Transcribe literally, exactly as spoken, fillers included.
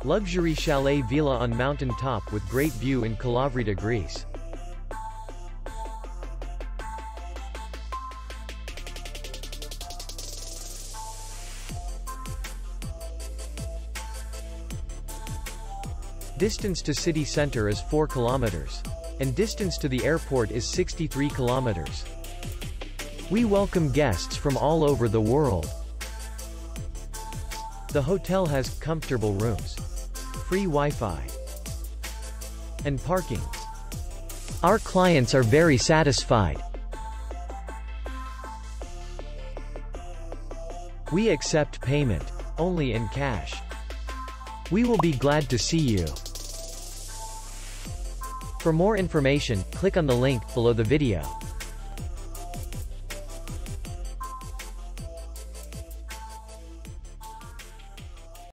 Luxury Chalet Vila on mountain top with great view in Kalavrita, Greece. Distance to city center is four kilometers. And distance to the airport is sixty-three kilometers. We welcome guests from all over the world. The hotel has comfortable rooms, free Wi-Fi, and parking. Our clients are very satisfied. We accept payment only in cash. We will be glad to see you. For more information, click on the link below the video.